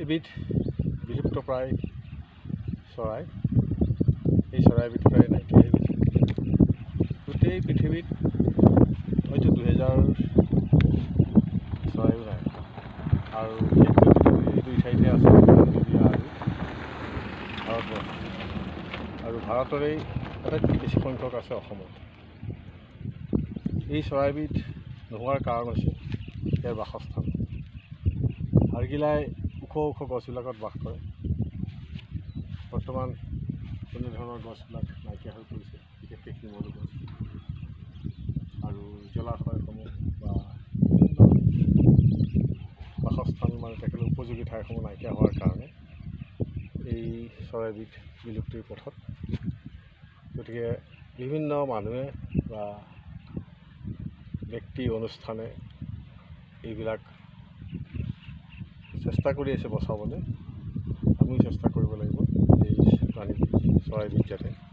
এবিধ বিলুপ্তপ্ৰায় চৰাই। এই চৰাইবিধ প্ৰায় নাইকিয়া হৈ গৈছে। গোটেই পৃথিৱীত হয়তো 2000 চৰাইও নাই, আৰু বিশেষকৈ দুই ঠাইতে আছে, ইণ্ডিয়া আৰু ভাৰতবৰ্ষ। আৰু ভাৰতৰেই আটাইতকৈ বেছি সংখ্যক আছে অসমত। এই চৰাইবিধ নোহোৱাৰ কাৰণ হৈছে ইয়াৰ বাসস্থান। হাড়গিলাই ওখ ওখ গছবিলাকত বাস কৰে। বৰ্তমান তেনেধৰণৰ গছবিলাক নাইকিয়া হৈ পৰিছে, বিশেষকৈ শিমলু গছ আৰু জলাশয়সমূহ বা বাসস্থান তেখেতৰ উপযোগী ঠাইসমূহ নাইকিয়া হোৱাৰ কাৰণে এই চৰাইবিধ বিলুপ্তিৰ পথত। গতিকে বিভিন্ন মানুহে বা ব্যক্তি অনুষ্ঠানে এইবিলাক চেষ্টা কৰি আছে বচাবলৈ। আমিও চেষ্টা কৰিব লাগিব এই চৰাইবিধ যাতে